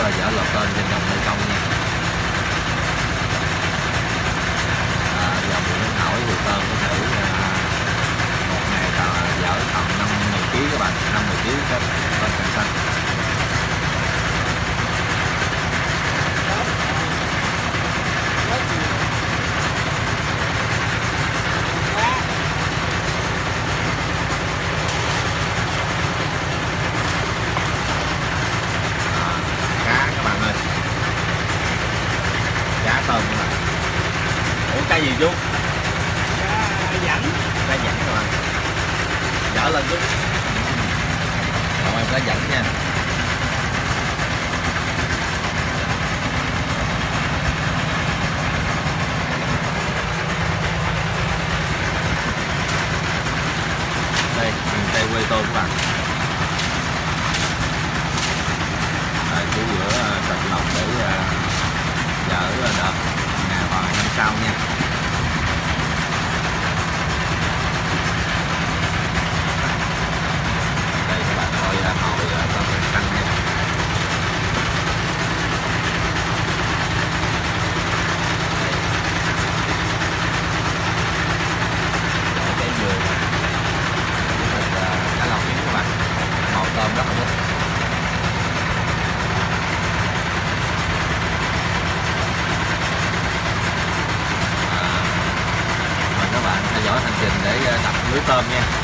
dở lọt tên trên dòng bê tông nha. Dòng nước nổi thì tôm có thể một ngày dở tầm 50 kg các bạn, 50 kg tôm càng xanh. Tôm các bạn. Ủa cái gì chú? Cá dẫn. Cá dẫn các bạn. Dở lên chú. Còn em cá dẫn nha. Đây, miền Tây quê tôi các bạn. Đây, chú giữa sạch lọc để dở đợt ngày vào năm sau nha. Đây các bạn coi hồi tôm xanh nha. Đây cái vườn cá lóc nhé các bạn, màu tôm rất là thích. Các bạn theo dõi hành trình để đặt lưới tôm nha.